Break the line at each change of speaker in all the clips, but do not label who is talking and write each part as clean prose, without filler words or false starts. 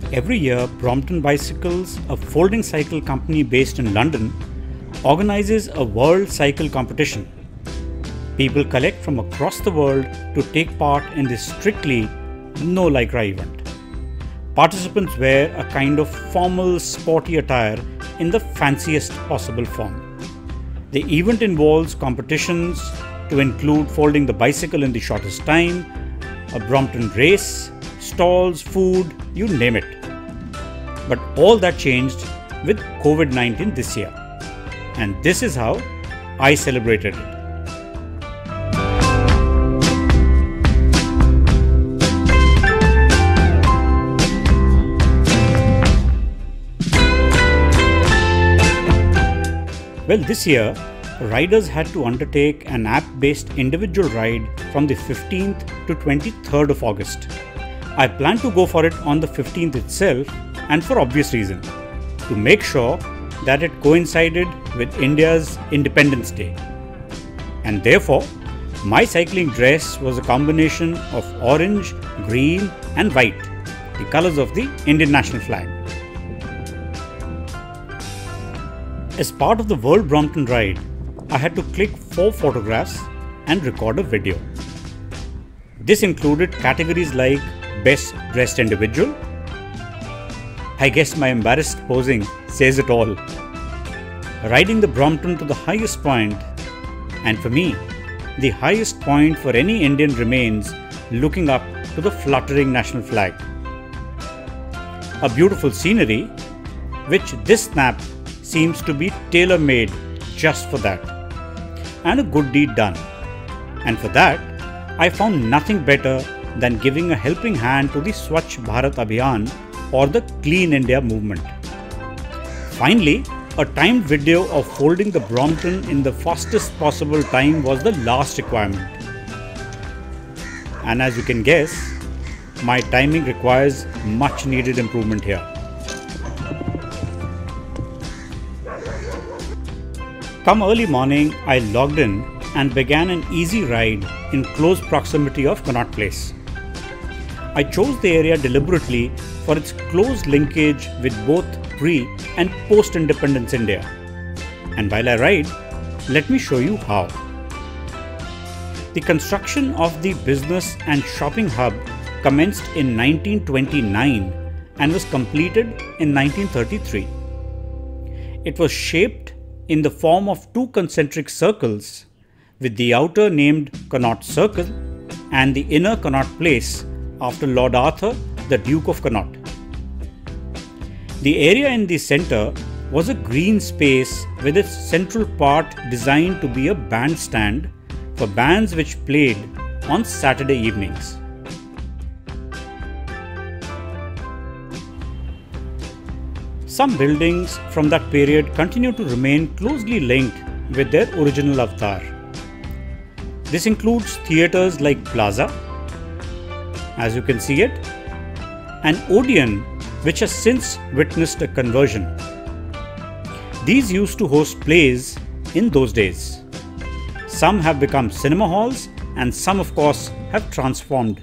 Every year, Brompton Bicycles, a folding cycle company based in London, organizes a world cycle competition. People collect from across the world to take part in this strictly no lycra event. Participants wear a kind of formal sporty attire in the fanciest possible form. The event involves competitions to include folding the bicycle in the shortest time, a Brompton race, stalls, food, you name it. But all that changed with COVID-19 this year. And this is how I celebrated it. Well, this year, riders had to undertake an app-based individual ride from the 15th to 23rd of August. I planned to go for it on the 15th itself, and for obvious reason, to make sure that it coincided with India's Independence Day. And therefore, my cycling dress was a combination of orange, green and white, the colors of the Indian national flag. As part of the World Brompton Ride, I had to click 4 photographs and record a video. This included categories like Best Dressed Individual. I guess my embarrassed posing says it all. Riding the Brompton to the highest point, and for me, the highest point for any Indian remains looking up to the fluttering national flag. A beautiful scenery, which this snap seems to be tailor-made just for that, and a good deed done. And for that, I found nothing better than giving a helping hand to the Swachh Bharat Abhiyan or the Clean India movement. Finally, a timed video of folding the Brompton in the fastest possible time was the last requirement. And as you can guess, my timing requires much needed improvement here. Come early morning, I logged in and began an easy ride in close proximity of Connaught Place. I chose the area deliberately for its close linkage with both pre- and post-independence India. And while I ride, let me show you how. The construction of the business and shopping hub commenced in 1929 and was completed in 1933. It was shaped in the form of 2 concentric circles, with the outer named Connaught Circle and the inner Connaught Place after Lord Arthur, the Duke of Connaught. The area in the centre was a green space with its central part designed to be a bandstand for bands which played on Saturday evenings. Some buildings from that period continue to remain closely linked with their original avatar. This includes theatres like Plaza, as you can see it, and Odeon, which has since witnessed a conversion. These used to host plays in those days. Some have become cinema halls and some of course have transformed.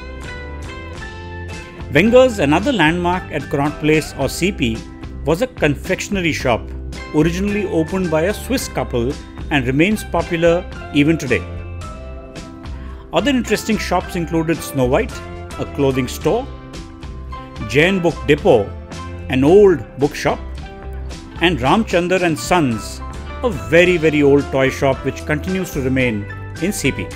Wenger's, another landmark at Connaught Place or CP, was a confectionery shop originally opened by a Swiss couple and remains popular even today. Other interesting shops included Snow White, a clothing store, Jain Book Depot, an old bookshop, and Ramchandar and Sons, a very old toy shop which continues to remain in CP.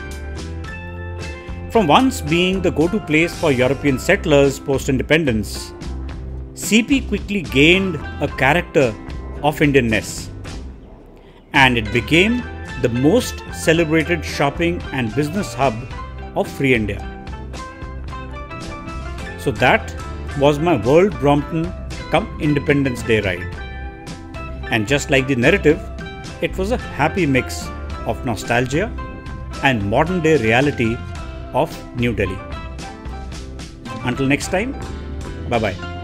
From once being the go-to place for European settlers post-independence, CP quickly gained a character of Indianness, and it became the most celebrated shopping and business hub of Free India. So that was my World Brompton come Independence Day ride. And just like the narrative, it was a happy mix of nostalgia and modern day reality of New Delhi. Until next time, bye bye.